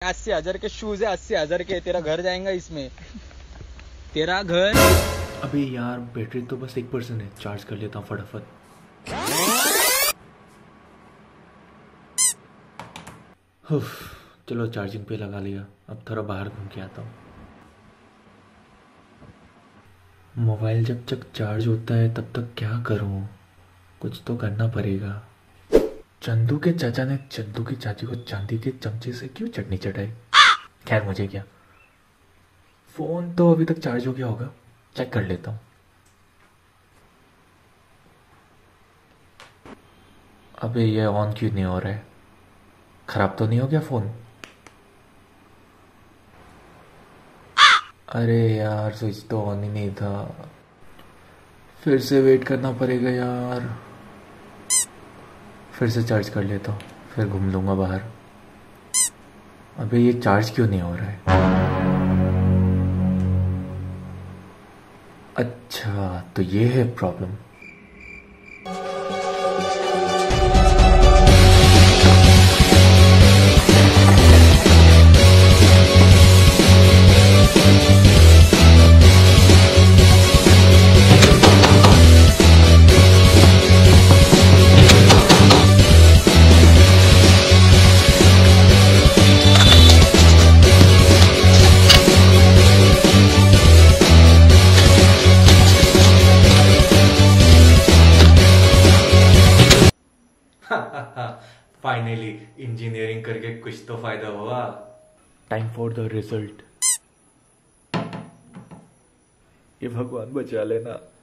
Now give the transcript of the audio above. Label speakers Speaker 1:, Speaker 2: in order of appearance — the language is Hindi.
Speaker 1: 80,000 के शूज है, 80,000 के। तेरा घर जाएगा इसमें, तेरा घर।
Speaker 2: अबे यार बैटरी तो बस 1% है, चार्ज कर लेता हूँ फटाफट। चलो चार्जिंग पे लगा लिया, अब थोड़ा बाहर घूम के आता हूँ। मोबाइल जब तक चार्ज होता है तब तक क्या करूँ, कुछ तो करना पड़ेगा। चंदू के चाचा ने चंदू की चाची को चांदी के चमचे से क्यों चटनी चटाई? खैर मुझे क्या, फोन तो अभी तक चार्ज हो गया होगा, चेक कर लेता हूँ। अबे ये ऑन क्यों नहीं हो रहा है? खराब तो नहीं हो गया फोन? अरे यार स्विच तो ऑन ही नहीं था, फिर से वेट करना पड़ेगा यार। फिर से चार्ज कर लेता हूँ, फिर घूम लूंगा बाहर। अबे ये चार्ज क्यों नहीं हो रहा है? अच्छा तो ये है प्रॉब्लम। फाइनली इंजीनियरिंग करके कुछ तो फायदा हुआ। Time for the result. ये भगवान बचा लेना।